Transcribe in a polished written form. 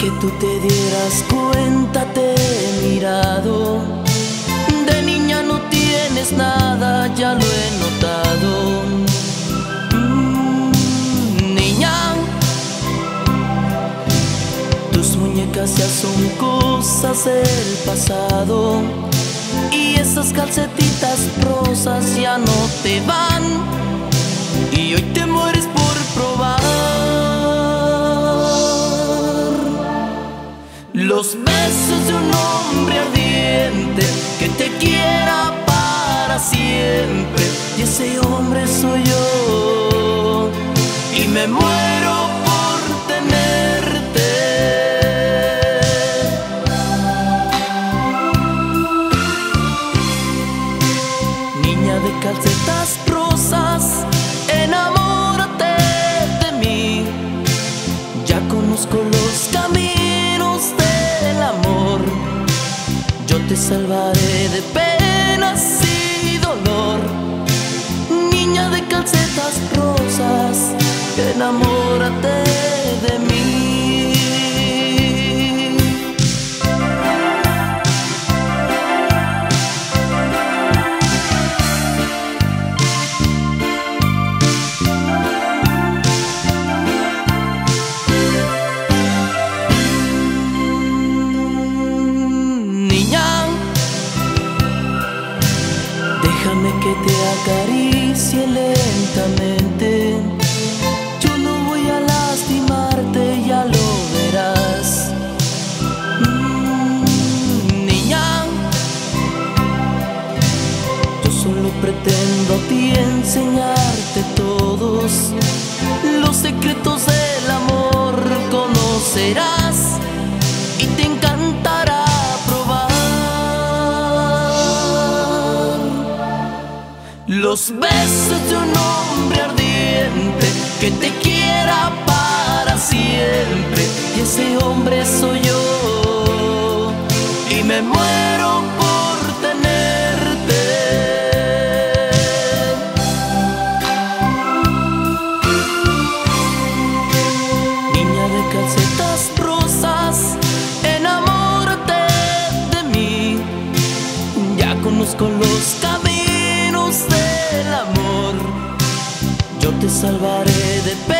que tú te dieras cuenta, te he mirado. De niña no tienes nada, ya lo he notado. Niña, tus muñecas ya son cosas del pasado, y esas calcetitas rosas ya no te van, y hoy te mueres por probar los besos de un hombre ardiente que te quiera para siempre. Y ese hombre soy yo, y me muero por tenerte. Niña de calcetas rosas, enamórate de mí. Ya conozco los caminos del amor. Yo te salvaré de penas y dolor. Niña de calcetas rosas, enamórate de mí. Déjame que te acaricie lentamente. Yo no voy a lastimarte, ya lo verás. Niña, yo solo pretendo a ti enseñarte todos los secretos del amor. Conocerás y te encantará probar los besos de un hombre ardiente que te quiera para siempre. Y ese hombre soy yo, y me muero por tenerte. Niña de calcetas rosas, enamórate de mí. Ya conozco los caminos del amor. Yo te salvaré de